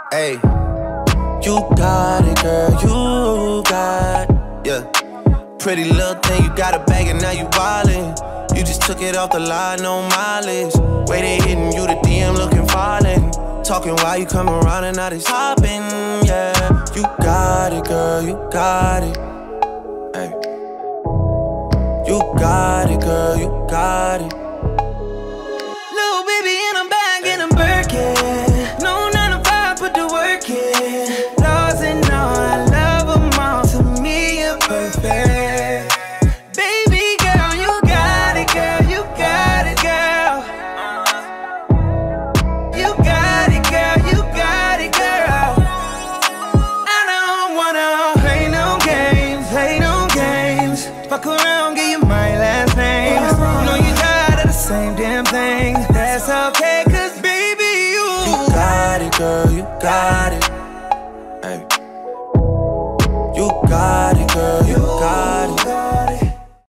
Hey, you got it, girl, you got it, yeah. Pretty little thing, you got a bag and now you wildin'. You just took it off the line, no mileage. Way they hitting you, the DM looking falling. Talking while you come around and now it's hopping, yeah. You got it, girl, you got it. Hey. You got it, girl, you got it. Little baby and I'm back in a Birkin. No 9 to 5, put the work in. Laws and all, I love them all. To me, you're perfect. Baby girl, you got it, girl, you got it, girl. You got it, girl, you got it, girl. I don't wanna play no games. Fuck around, give you my last name. You know you tired of the same damn thing. That's okay, cause baby, You got it, girl, you got it. Hey.